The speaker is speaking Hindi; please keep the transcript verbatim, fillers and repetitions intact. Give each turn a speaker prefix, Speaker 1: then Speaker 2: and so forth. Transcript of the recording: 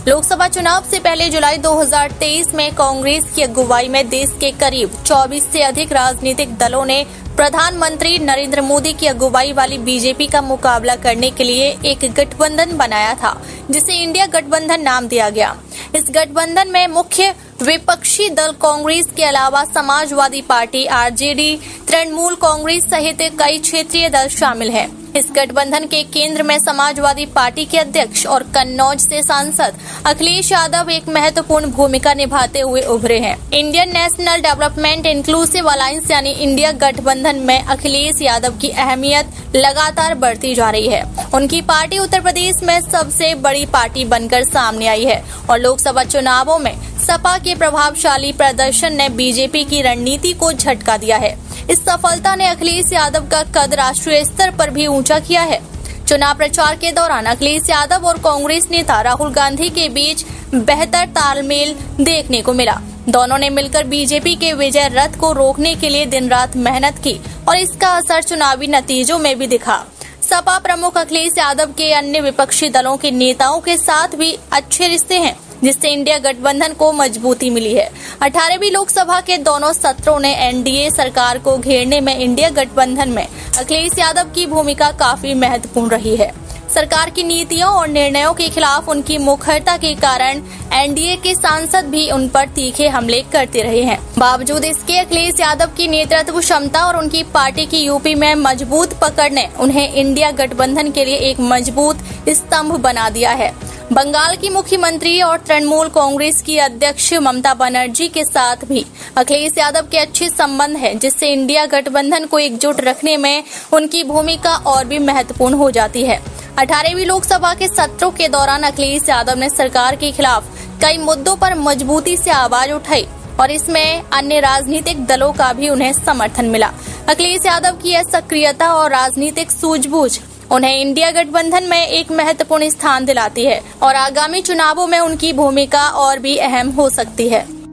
Speaker 1: लोकसभा चुनाव से पहले जुलाई दो हज़ार तेईस में कांग्रेस की अगुवाई में देश के करीब चौबीस से अधिक राजनीतिक दलों ने प्रधानमंत्री नरेंद्र मोदी की अगुवाई वाली बीजेपी का मुकाबला करने के लिए एक गठबंधन बनाया था, जिसे इंडिया गठबंधन नाम दिया गया। इस गठबंधन में मुख्य विपक्षी दल कांग्रेस के अलावा समाजवादी पार्टी, आरजेडी, तृणमूल कांग्रेस सहित कई क्षेत्रीय दल शामिल हैं। इस गठबंधन के केंद्र में समाजवादी पार्टी के अध्यक्ष और कन्नौज से सांसद अखिलेश यादव एक महत्वपूर्ण भूमिका निभाते हुए उभरे हैं। Indian national development inclusive alliance यानी इंडिया गठबंधन में अखिलेश यादव की अहमियत लगातार बढ़ती जा रही है। उनकी पार्टी उत्तर प्रदेश में सबसे बड़ी पार्टी बनकर सामने आई है और लोकसभा चुनावों में सपा के प्रभावशाली प्रदर्शन ने बीजेपी की रणनीति को झटका दिया है। इस सफलता ने अखिलेश यादव का कद राष्ट्रीय स्तर पर भी ऊंचा किया है। चुनाव प्रचार के दौरान अखिलेश यादव और कांग्रेस नेता राहुल गांधी के बीच बेहतर तालमेल देखने को मिला। दोनों ने मिलकर बीजेपी के विजय रथ को रोकने के लिए दिन रात मेहनत की और इसका असर चुनावी नतीजों में भी दिखा। सपा प्रमुख अखिलेश यादव के अन्य विपक्षी दलों के नेताओं के साथ भी अच्छे रिश्ते हैं, जिससे इंडिया गठबंधन को मजबूती मिली है। अठारहवीं लोकसभा के दोनों सत्रों ने एनडीए सरकार को घेरने में इंडिया गठबंधन में अखिलेश यादव की भूमिका काफी महत्वपूर्ण रही है। सरकार की नीतियों और निर्णयों के खिलाफ उनकी मुखरता के कारण एनडीए के सांसद भी उन पर तीखे हमले करते रहे हैं। बावजूद इसके अखिलेश यादव की नेतृत्व क्षमता और उनकी पार्टी की यूपी में मजबूत पकड़ ने उन्हें इंडिया गठबंधन के लिए एक मजबूत स्तंभ बना दिया है। बंगाल की मुख्यमंत्री और तृणमूल कांग्रेस की अध्यक्ष ममता बनर्जी के साथ भी अखिलेश यादव के अच्छे संबंध हैं, जिससे इंडिया गठबंधन को एकजुट रखने में उनकी भूमिका और भी महत्वपूर्ण हो जाती है। अठारहवीं लोकसभा के सत्रों के दौरान अखिलेश यादव ने सरकार के खिलाफ कई मुद्दों पर मजबूती से आवाज उठाई और इसमें अन्य राजनीतिक दलों का भी उन्हें समर्थन मिला। अखिलेश यादव की यह सक्रियता और राजनीतिक सूझबूझ उन्हें इंडिया गठबंधन में एक महत्वपूर्ण स्थान दिलाती है और आगामी चुनावों में उनकी भूमिका और भी अहम हो सकती है।